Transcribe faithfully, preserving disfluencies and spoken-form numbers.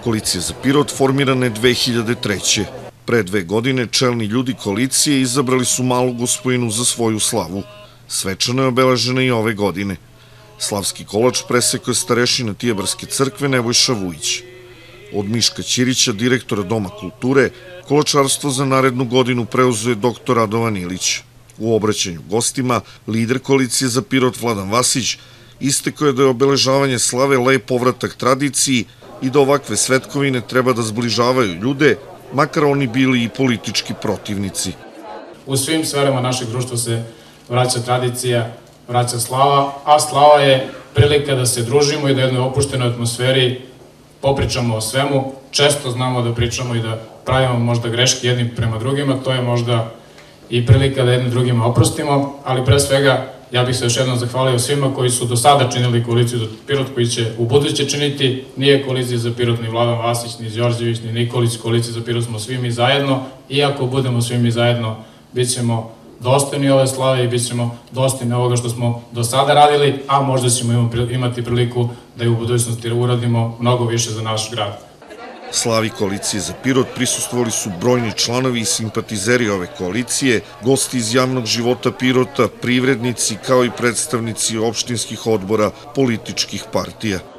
Koalicija za Pirot formirana je dve hiljade treće. Pre dve godine čelni ljudi koalicije izabrali su Malu Gospojinu za svoju slavu. Svečano je obeležena i ove godine. Slavski kolač presekao je starešina Tijebarske crkve Nebojša Vujić. Od Miška Ćirića, direktora Doma kulture, kolačarstvo za narednu godinu preuzuje doktor Radovan Ilić. U obraćanju gostima, lider Koalicije za Pirot Vladan Vasić istekao je da je obeležavanje slave lep povratak tradiciji i da ovakve svetkovine treba da zbližavaju ljude, makar oni bili i politički protivnici. U svim sferama našeg društva se vraća tradicija, vraća slava, a slava je prilika da se družimo i da u jednoj opuštenoj atmosferi popričamo o svemu. Često znamo da pričamo i da pravimo možda greške jednim prema drugima, to je možda i prilika da jednim drugima oprostimo, ali pre svega ja bih se još jednom zahvalio svima koji su do sada činili Koaliciju za Pirot, koji će u buduće činiti. Nije Koalicija za Pirot ni Vladan Vasić, ni Đorđević, ni Nikolić, Koalicija za Pirot smo svi mi zajedno i ako budemo svi mi zajedno, bit ćemo dostojni ove slave i bit ćemo dostojni ovoga što smo do sada radili, a možda ćemo imati priliku da i u budućnosti uradimo mnogo više za naš grad. Slavi Koalicije za Pirot prisustvovali su brojni članovi i simpatizeri ove koalicije, gosti iz javnog života Pirota, privrednici kao i predstavnici opštinskih odbora političkih partija.